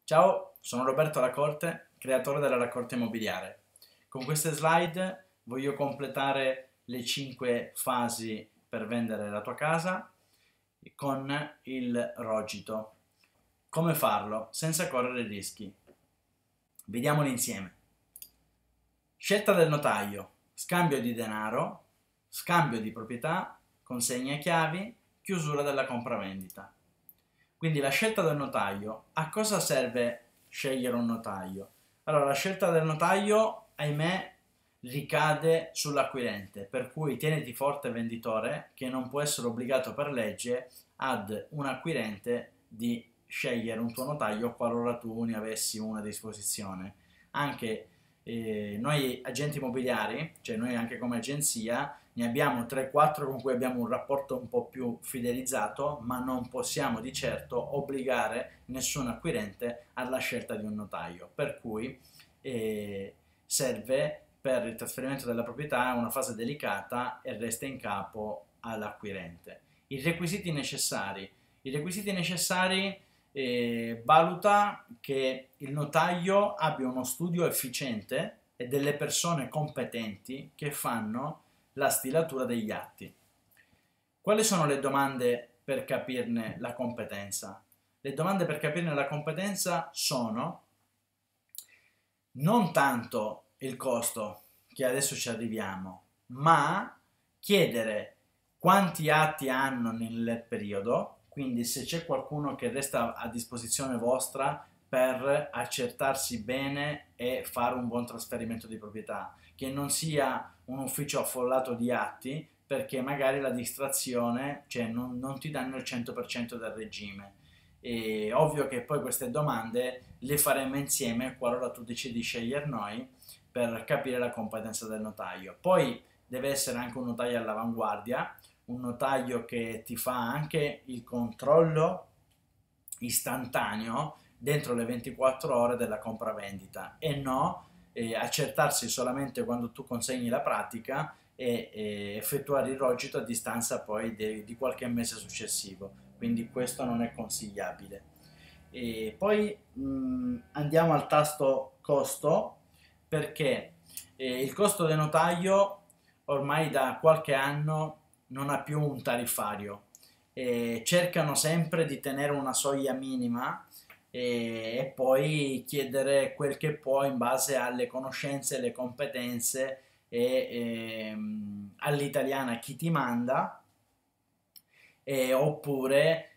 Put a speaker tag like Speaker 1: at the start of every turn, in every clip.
Speaker 1: Ciao, sono Roberto Lacorte, creatore della Raccolta Immobiliare. Con queste slide voglio completare le 5 fasi per vendere la tua casa con il rogito. Come farlo senza correre rischi? Vediamoli insieme. Scelta del notaio, scambio di denaro, scambio di proprietà, consegna chiavi, chiusura della compravendita. Quindi la scelta del notaio, a cosa serve scegliere un notaio? Allora, la scelta del notaio, ahimè, ricade sull'acquirente, per cui tieniti forte venditore che non può essere obbligato per legge ad un acquirente di scegliere un tuo notaio qualora tu ne avessi una a disposizione. Anche noi agenti immobiliari, cioè noi anche come agenzia, ne abbiamo 3-4 con cui abbiamo un rapporto un po' più fidelizzato, ma non possiamo di certo obbligare nessun acquirente alla scelta di un notaio, per cui serve per il trasferimento della proprietà una fase delicata e resta in capo all'acquirente. I requisiti necessari. I requisiti necessari valuta che il notaio abbia uno studio efficiente e delle persone competenti che fanno la stilatura degli atti. Quali sono le domande per capirne la competenza? Le domande per capirne la competenza sono non tanto il costo, che adesso ci arriviamo, ma chiedere quanti atti hanno nel periodo, quindi se c'è qualcuno che resta a disposizione vostra per accertarsi bene e fare un buon trasferimento di proprietà, che non sia un ufficio affollato di atti, perché magari la distrazione, cioè non ti danno il 100% del regime. È ovvio che poi queste domande le faremo insieme qualora tu decidi di scegliere noi per capire la competenza del notaio. Poi deve essere anche un notaio all'avanguardia, un notaio che ti fa anche il controllo istantaneo dentro le 24 ore della compravendita e no accertarsi solamente quando tu consegni la pratica e effettuare il rogito a distanza poi di qualche mese successivo, quindi questo non è consigliabile. E poi andiamo al tasto costo, perché il costo del notaio ormai da qualche anno non ha più un tariffario, cercano sempre di tenere una soglia minima e poi chiedere quel che può in base alle conoscenze, alle competenze all'italiana chi ti manda, oppure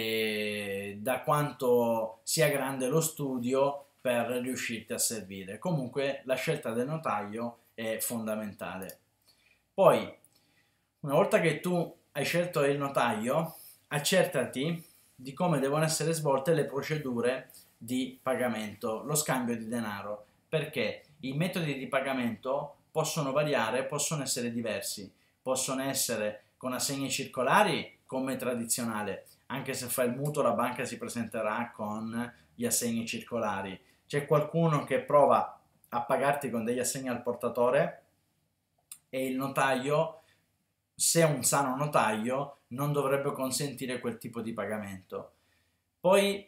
Speaker 1: da quanto sia grande lo studio per riuscirti a servire. Comunque la scelta del notaio è fondamentale. Poi, una volta che tu hai scelto il notaio, accertati di come devono essere svolte le procedure di pagamento, lo scambio di denaro, perché i metodi di pagamento possono variare, possono essere diversi, possono essere con assegni circolari come tradizionale, anche se fai il mutuo la banca si presenterà con gli assegni circolari. C'è qualcuno che prova a pagarti con degli assegni al portatore e il notaio, se è un sano notaio, non dovrebbe consentire quel tipo di pagamento. Poi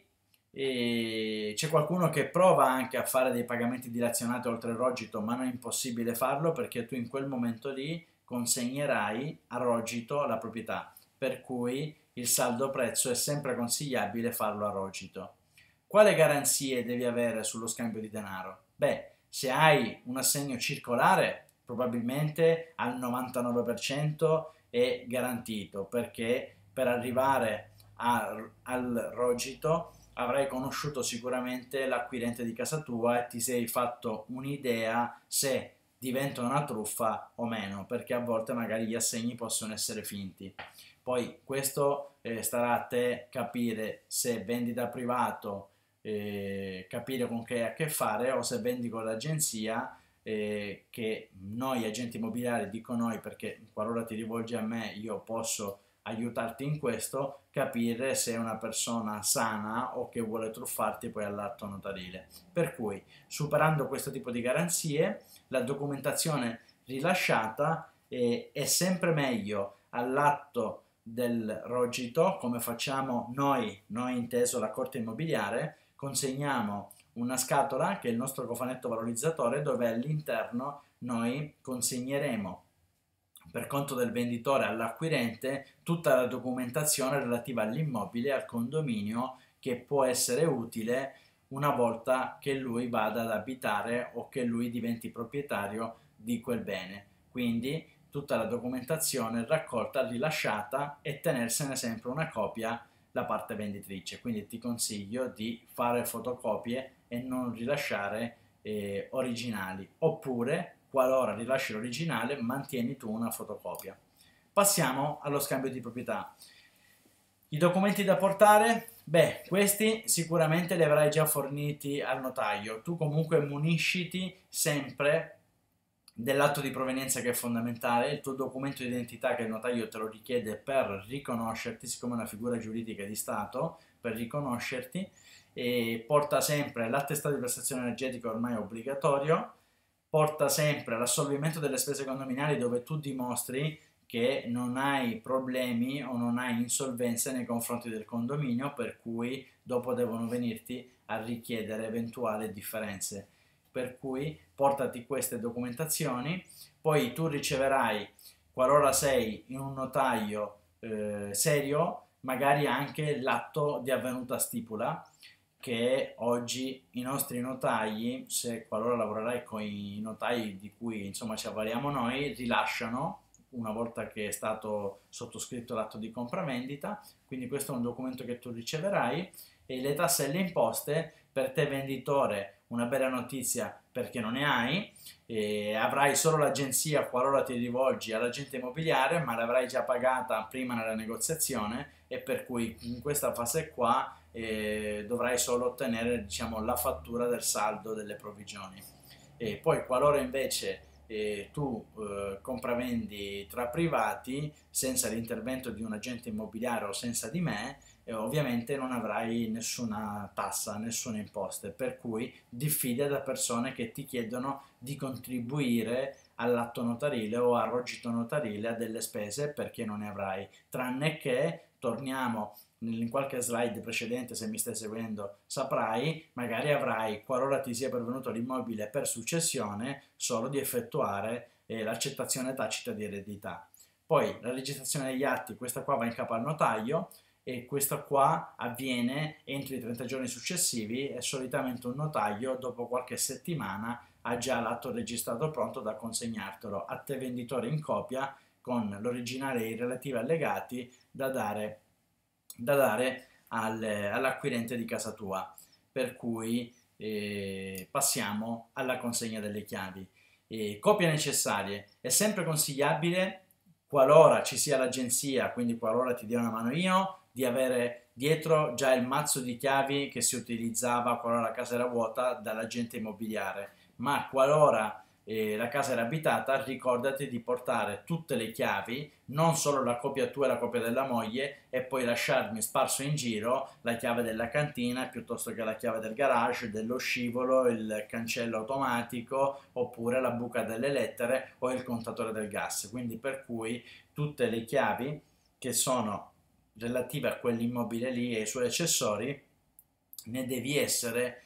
Speaker 1: c'è qualcuno che prova anche a fare dei pagamenti dilazionati oltre il rogito, ma non è impossibile farlo perché tu in quel momento lì consegnerai a rogito la proprietà, per cui il saldo prezzo è sempre consigliabile farlo a rogito. Quale garanzie devi avere sullo scambio di denaro? Beh, se hai un assegno circolare, probabilmente al 99% è garantito, perché per arrivare al rogito avrai conosciuto sicuramente l'acquirente di casa tua e ti sei fatto un'idea se diventa una truffa o meno, perché a volte magari gli assegni possono essere finti. Poi questo starà a te capire se vendi da privato, capire con che hai a che fare, o se vendi con l'agenzia, che noi agenti immobiliari, dico noi perché qualora ti rivolgi a me io posso aiutarti in questo, capire se è una persona sana o che vuole truffarti poi all'atto notarile. Per cui, superando questo tipo di garanzie, la documentazione rilasciata è sempre meglio all'atto del rogito, come facciamo noi inteso la corte immobiliare, consegniamo una scatola che è il nostro cofanetto valorizzatore, dove all'interno noi consegneremo per conto del venditore all'acquirente tutta la documentazione relativa all'immobile e al condominio, che può essere utile una volta che lui vada ad abitare o che lui diventi proprietario di quel bene. Quindi tutta la documentazione raccolta, rilasciata, e tenersene sempre una copia la parte venditrice. Quindi ti consiglio di fare fotocopie e non rilasciare originali, oppure qualora rilasci l'originale mantieni tu una fotocopia. Passiamo allo scambio di proprietà. I documenti da portare? Beh, questi sicuramente li avrai già forniti al notaio. Tu comunque munisciti sempre dell'atto di provenienza, che è fondamentale, il tuo documento di identità che il notaio te lo richiede per riconoscerti, siccome è una figura giuridica di Stato, per riconoscerti, e porta sempre l'attestato di prestazione energetica, ormai obbligatorio, porta sempre l'assolvimento delle spese condominiali, dove tu dimostri che non hai problemi o non hai insolvenze nei confronti del condominio, per cui dopo devono venirti a richiedere eventuali differenze. Per cui portati queste documentazioni, poi tu riceverai, qualora sei in un notaio serio, magari anche l'atto di avvenuta stipula, che oggi i nostri notai, se qualora lavorerai con i notai di cui insomma ci avvaliamo noi, rilasciano una volta che è stato sottoscritto l'atto di compravendita. Quindi questo è un documento che tu riceverai. E le tasse e le imposte, per te venditore una bella notizia, perché non ne hai, avrai solo l'agenzia qualora ti rivolgi all'agente immobiliare, ma l'avrai già pagata prima nella negoziazione, e per cui in questa fase qua dovrai solo ottenere, diciamo, la fattura del saldo delle provvigioni. E poi qualora invece tu compravendi tra privati senza l'intervento di un agente immobiliare o senza di me, ovviamente non avrai nessuna tassa, nessuna imposta, per cui diffida da persone che ti chiedono di contribuire all'atto notarile o al rogito notarile a delle spese, perché non ne avrai, tranne che, torniamo in qualche slide precedente, se mi stai seguendo saprai, magari avrai, qualora ti sia pervenuto l'immobile per successione, solo di effettuare l'accettazione tacita di eredità. Poi la registrazione degli atti, questa qua va in capo al notaio, e questo qua avviene entro i 30 giorni successivi, e solitamente un notaio dopo qualche settimana ha già l'atto registrato pronto da consegnartelo a te venditore in copia, con l'originale e i relativi allegati da dare all'acquirente di casa tua. Per cui passiamo alla consegna delle chiavi. Copie necessarie: è sempre consigliabile, qualora ci sia l'agenzia, quindi qualora ti dia una mano io, di avere dietro già il mazzo di chiavi che si utilizzava qualora la casa era vuota dall'agente immobiliare. Ma qualora la casa era abitata, ricordati di portare tutte le chiavi, non solo la copia tua e la copia della moglie, e poi lasciarmi sparso in giro la chiave della cantina piuttosto che la chiave del garage, dello scivolo, il cancello automatico, oppure la buca delle lettere o il contatore del gas. Quindi per cui tutte le chiavi che sono relative a quell'immobile lì e ai suoi accessori ne devi essere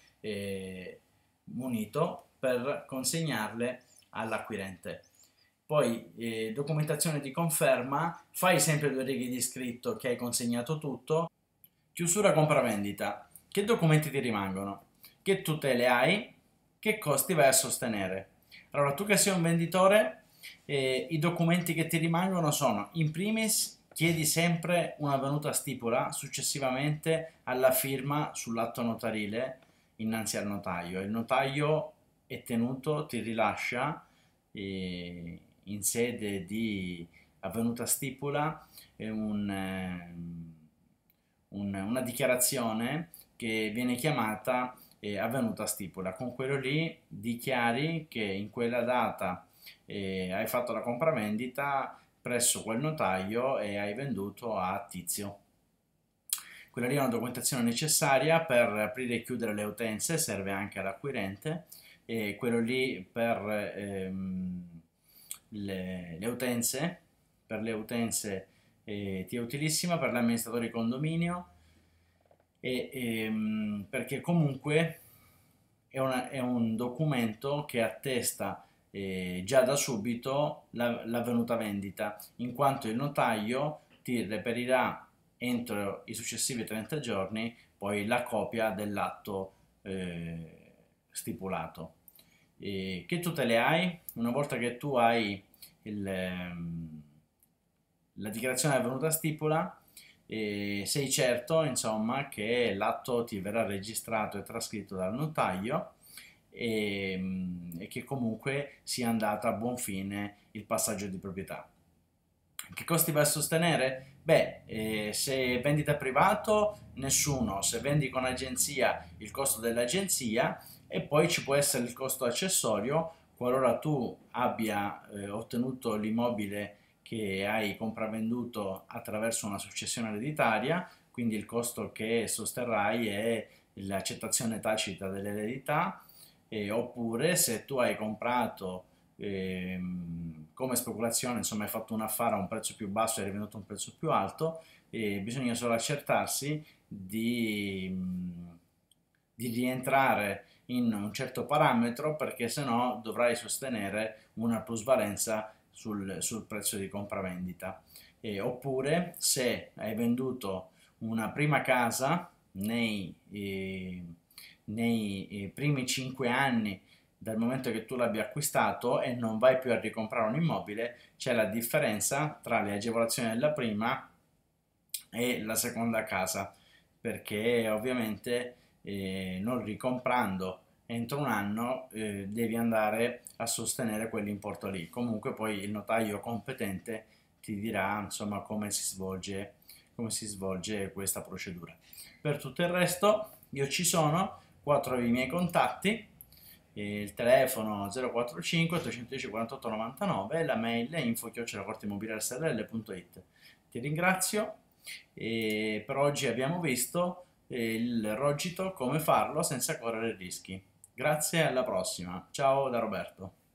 Speaker 1: munito per consegnarle all'acquirente. Poi documentazione di conferma: fai sempre 2 righe di scritto che hai consegnato tutto. Chiusura compravendita: che documenti ti rimangono, che tutele hai, che costi vai a sostenere. Allora, tu che sei un venditore, i documenti che ti rimangono sono: in primis chiedi sempre una venuta stipula successivamente alla firma sull'atto notarile innanzi al notaio. Il notaio è tenuto, ti rilascia in sede di avvenuta stipula una dichiarazione che viene chiamata avvenuta stipula. Con quello lì dichiari che in quella data hai fatto la compravendita presso quel notaio e hai venduto a Tizio. Quella lì è una documentazione necessaria per aprire e chiudere le utenze, serve anche all'acquirente. E quello lì le utenze, per le utenze ti è utilissima. Per l'amministratore di condominio perché comunque è un documento che attesta già da subito l'avvenuta vendita, in quanto il notaio ti reperirà entro i successivi 30 giorni poi la copia dell'atto stipulato. Che tutele hai? Una volta che tu hai la dichiarazione di avvenuta stipula, sei certo, insomma, che l'atto ti verrà registrato e trascritto dal notaio e che comunque sia andato a buon fine il passaggio di proprietà. Che costi vai a sostenere? Beh, se vendita privato, nessuno, se vendi con agenzia, il costo dell'agenzia e poi ci può essere il costo accessorio qualora tu abbia ottenuto l'immobile che hai compravenduto attraverso una successione ereditaria, quindi il costo che sosterrai è l'accettazione tacita dell'eredità, oppure se tu hai comprato come speculazione, insomma hai fatto un affare a un prezzo più basso e hai rivenduto a un prezzo più alto, bisogna solo accertarsi di rientrare in un certo parametro perché se no dovrai sostenere una plusvalenza sul prezzo di compravendita. Oppure se hai venduto una prima casa nei primi 5 anni dal momento che tu l'abbia acquistato e non vai più a ricomprare un immobile, c'è la differenza tra le agevolazioni della prima e la seconda casa, perché ovviamente non ricomprando entro un anno devi andare a sostenere quell'importo lì. Comunque poi il notaio competente ti dirà insomma come si svolge questa procedura. Per tutto il resto io ci sono, qua trovi i miei contatti, il telefono 045 810 48 99 e la mail info@corteimmobiliaresrl.it. Ti ringrazio e per oggi abbiamo visto il rogito come farlo senza correre rischi. Grazie, alla prossima. Ciao da Roberto.